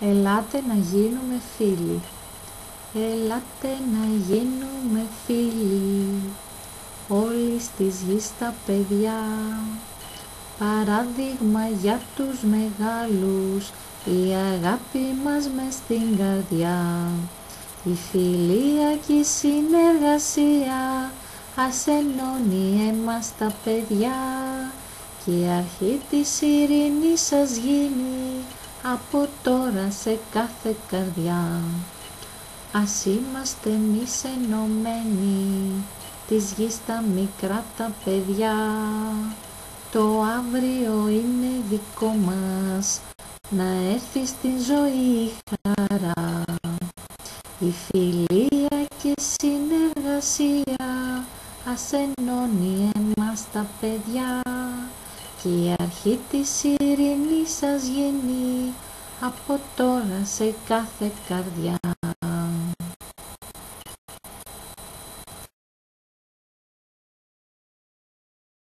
Ελάτε να γίνουμε φίλοι, ελάτε να γίνουμε φίλοι, όλης της γης τα παιδιά, παράδειγμα για τους μεγάλους, η αγάπη μας μες στην καρδιά, η φιλία και η συνεργασία, ας ενώνει εμάς τα παιδιά, και η αρχή της ειρήνης σας γίνει, από τώρα σε κάθε καρδιά. Ας είμαστε εμείς ενωμένοι, της γης τα μικρά τα παιδιά, το αύριο είναι δικό μας, να έρθει στην ζωή η χαρά, η φιλία και η συνεργασία, ας ενώνει εμάς τα παιδιά, και η αρχή της ειρήνης σας γίνει, από τώρα σε κάθε καρδιά.